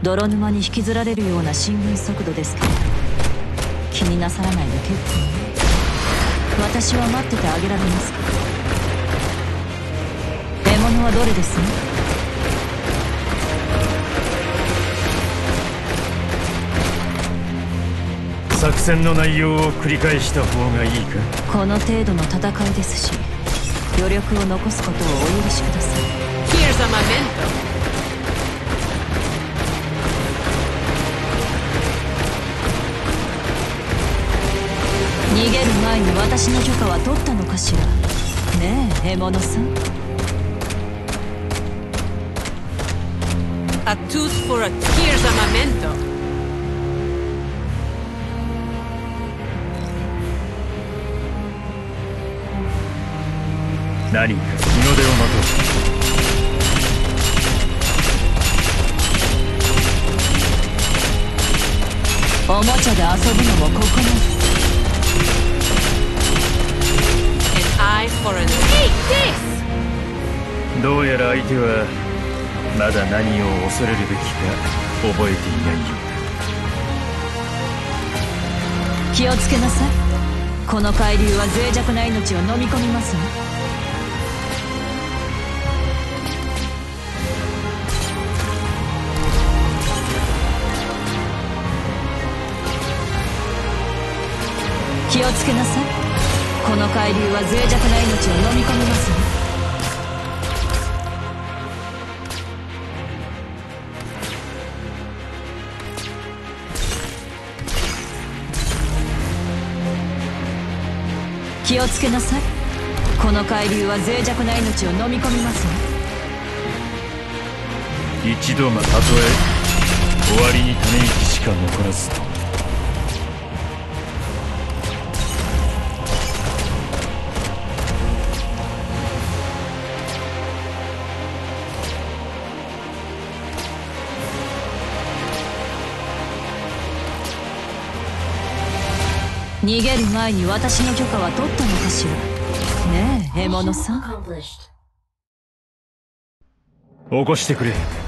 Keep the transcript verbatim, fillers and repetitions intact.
泥沼に引きずられるような進軍速度ですけど、気になさらないで結構ね。私は待っててあげられますから。獲物はどれですね？ 作戦の内容を繰り返した方がいいか？ この程度の戦いですし、余力を残すことをお許しください。 Here's a memento. 逃げる前に私の許可は取ったのかしらねえ、獲物さん。 A tooth for a... Here's a memento. 何か日の出を待とう。おもちゃで遊ぶのもここなんです。 An eye for an... Eat this! どうやら相手はまだ何を恐れるべきか覚えていないようだ。 気をつけなさい。この海流は脆弱な命を飲み込みますね。気をつけなさい。この海流は脆弱な命を飲み込みますね。気をつけなさい。この海流は脆弱な命を飲み込みますね。 一度がたとえ終わりにため息しか残らずと。 逃げる前に私の許可は取ったのかしらねえ、獲物さん。 起こしてくれ。